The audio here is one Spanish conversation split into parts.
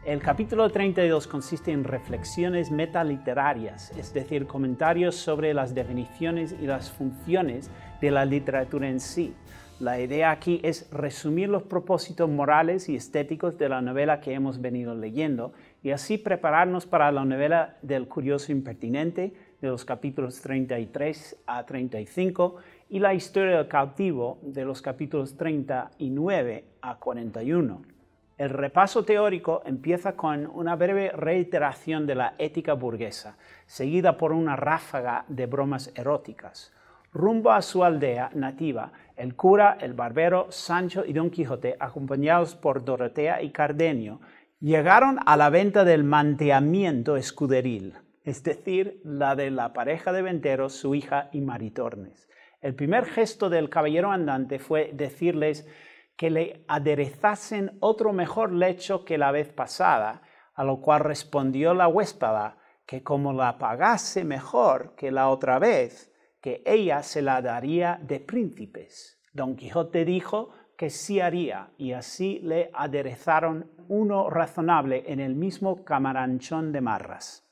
El capítulo 32 consiste en reflexiones metaliterarias, es decir, comentarios sobre las definiciones y las funciones de la literatura en sí. La idea aquí es resumir los propósitos morales y estéticos de la novela que hemos venido leyendo y así prepararnos para la novela del curioso impertinente de los capítulos 33 a 35 y la historia del cautivo de los capítulos 39 a 41. El repaso teórico empieza con una breve reiteración de la ética burguesa, seguida por una ráfaga de bromas eróticas. Rumbo a su aldea nativa, el cura, el barbero, Sancho y Don Quijote, acompañados por Dorotea y Cardenio, llegaron a la venta del manteamiento escuderil, es decir, la de la pareja de venteros, su hija y Maritornes. El primer gesto del caballero andante fue decirles que le aderezasen otro mejor lecho que la vez pasada, a lo cual respondió la huéspeda que como la pagase mejor que la otra vez, que ella se la daría de príncipes. Don Quijote dijo que sí haría, y así le aderezaron uno razonable en el mismo camaranchón de Marras.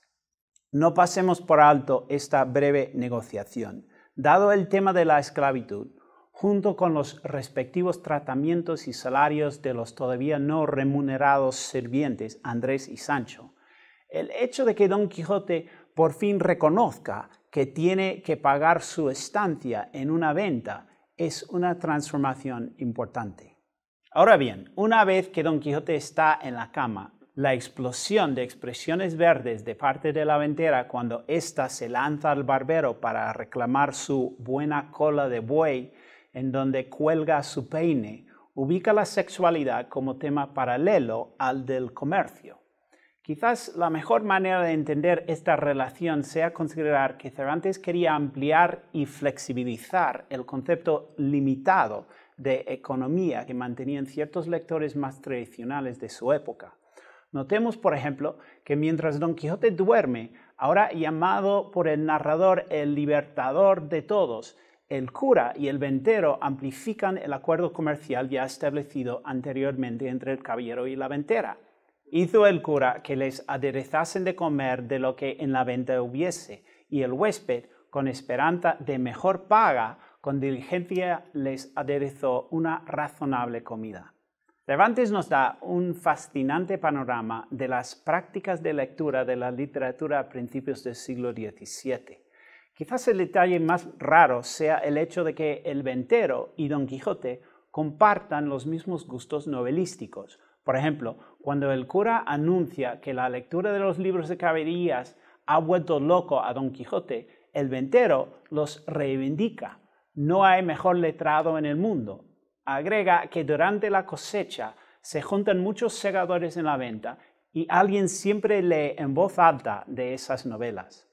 No pasemos por alto esta breve negociación. Dado el tema de la esclavitud, junto con los respectivos tratamientos y salarios de los todavía no remunerados sirvientes Andrés y Sancho, el hecho de que Don Quijote por fin reconozca que tiene que pagar su estancia en una venta es una transformación importante. Ahora bien, una vez que Don Quijote está en la cama, la explosión de expresiones verdes de parte de la ventera cuando ésta se lanza al barbero para reclamar su buena cola de buey en donde cuelga su peine, ubica la sexualidad como tema paralelo al del comercio. Quizás la mejor manera de entender esta relación sea considerar que Cervantes quería ampliar y flexibilizar el concepto limitado de economía que mantenían ciertos lectores más tradicionales de su época. Notemos, por ejemplo, que mientras Don Quijote duerme, ahora llamado por el narrador el libertador de todos, el cura y el ventero amplifican el acuerdo comercial ya establecido anteriormente entre el caballero y la ventera. Hizo el cura que les aderezasen de comer de lo que en la venta hubiese, y el huésped, con esperanza de mejor paga, con diligencia les aderezó una razonable comida. Cervantes nos da un fascinante panorama de las prácticas de lectura de la literatura a principios del siglo XVII. Quizás el detalle más raro sea el hecho de que el ventero y Don Quijote compartan los mismos gustos novelísticos. Por ejemplo, cuando el cura anuncia que la lectura de los libros de caballerías ha vuelto loco a Don Quijote, el ventero los reivindica. No hay mejor letrado en el mundo. Agrega que durante la cosecha se juntan muchos segadores en la venta y alguien siempre lee en voz alta de esas novelas.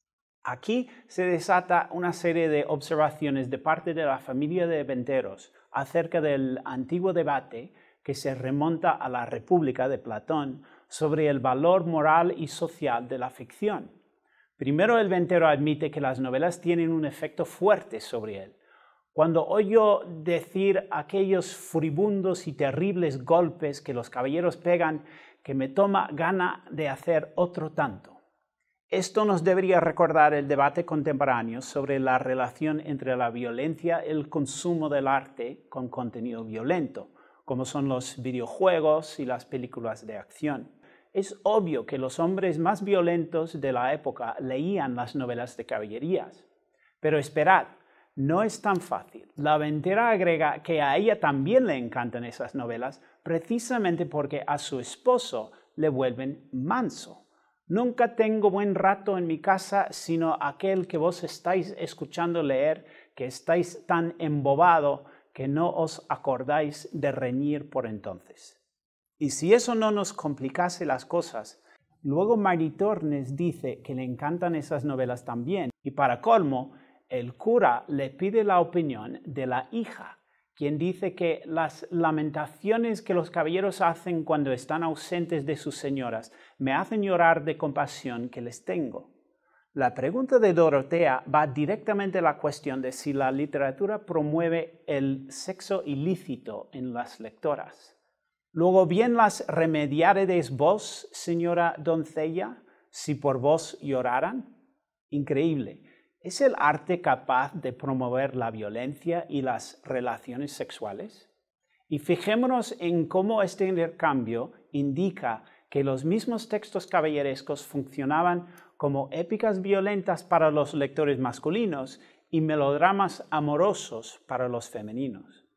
Aquí se desata una serie de observaciones de parte de la familia de venteros acerca del antiguo debate que se remonta a la República de Platón sobre el valor moral y social de la ficción. Primero, el ventero admite que las novelas tienen un efecto fuerte sobre él. Cuando oyo decir aquellos furibundos y terribles golpes que los caballeros pegan, que me toma gana de hacer otro tanto. Esto nos debería recordar el debate contemporáneo sobre la relación entre la violencia y el consumo del arte con contenido violento, como son los videojuegos y las películas de acción. Es obvio que los hombres más violentos de la época leían las novelas de caballerías. Pero esperad, no es tan fácil. La ventera agrega que a ella también le encantan esas novelas, precisamente porque a su esposo le vuelven manso. Nunca tengo buen rato en mi casa, sino aquel que vos estáis escuchando leer, que estáis tan embobado que no os acordáis de reñir por entonces. Y si eso no nos complicase las cosas, luego Maritornes dice que le encantan esas novelas también, y para colmo, el cura le pide la opinión de la hija, quien dice que las lamentaciones que los caballeros hacen cuando están ausentes de sus señoras me hacen llorar de compasión que les tengo. La pregunta de Dorotea va directamente a la cuestión de si la literatura promueve el sexo ilícito en las lectoras. Luego, bien las remediaredes vos, señora doncella, si por vos lloraran. Increíble. ¿Es el arte capaz de promover la violencia y las relaciones sexuales? Y fijémonos en cómo este intercambio indica que los mismos textos caballerescos funcionaban como épicas violentas para los lectores masculinos y melodramas amorosos para los femeninos.